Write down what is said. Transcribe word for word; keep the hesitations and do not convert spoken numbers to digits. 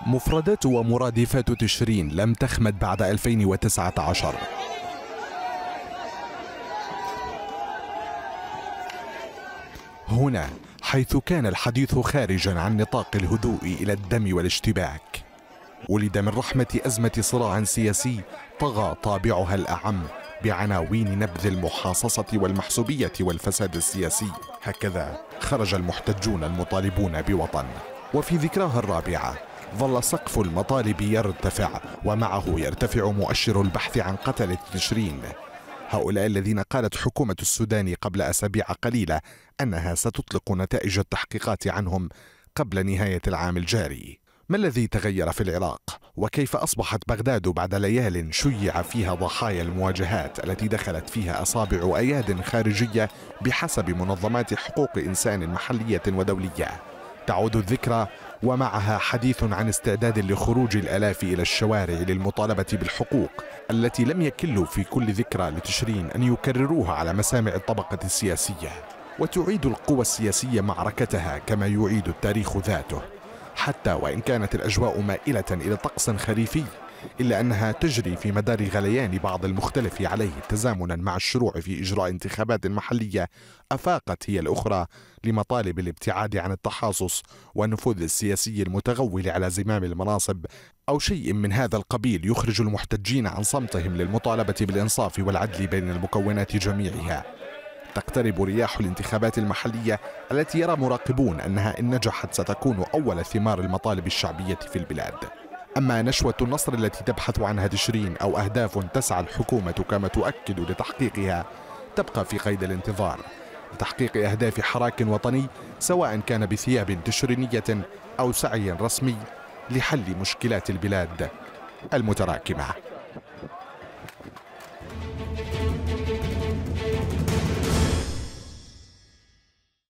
مفردات ومرادفات تشرين لم تخمد بعد ألفين وتسعة عشر. هنا حيث كان الحديث خارجا عن نطاق الهدوء إلى الدم والاشتباك، ولد من رحمة أزمة صراع سياسي طغى طابعها الأعم بعناوين نبذ المحاصصة والمحسوبية والفساد السياسي. هكذا خرج المحتجون المطالبون بوطن. وفي ذكراها الرابعة ظل سقف المطالب يرتفع، ومعه يرتفع مؤشر البحث عن قتلة تشرين، هؤلاء الذين قالت حكومة السودان قبل أسابيع قليلة أنها ستطلق نتائج التحقيقات عنهم قبل نهاية العام الجاري. ما الذي تغير في العراق؟ وكيف أصبحت بغداد بعد ليال شيع فيها ضحايا المواجهات التي دخلت فيها أصابع أياد خارجية بحسب منظمات حقوق إنسان محلية ودولية؟ تعود الذكرى ومعها حديث عن استعداد لخروج الآلاف إلى الشوارع للمطالبة بالحقوق التي لم يكلوا في كل ذكرى لتشرين أن يكرروها على مسامع الطبقة السياسية. وتعيد القوى السياسية معركتها كما يعيد التاريخ ذاته، حتى وإن كانت الأجواء مائلة إلى طقس خريفي، إلا أنها تجري في مدار غليان بعض المختلف عليه تزامنا مع الشروع في إجراء انتخابات محلية أفاقت هي الأخرى لمطالب الابتعاد عن التحاصص والنفوذ السياسي المتغول على زمام المناصب أو شيء من هذا القبيل يخرج المحتجين عن صمتهم للمطالبة بالإنصاف والعدل بين المكونات جميعها. تقترب رياح الانتخابات المحلية التي يرى مراقبون أنها إن نجحت ستكون أول ثمار المطالب الشعبية في البلاد. أما نشوة النصر التي تبحث عنها تشرين أو أهداف تسعى الحكومة كما تؤكد لتحقيقها تبقى في قيد الانتظار لتحقيق أهداف حراك وطني، سواء كان بثياب تشرينية أو سعي رسمي لحل مشكلات البلاد المتراكمة.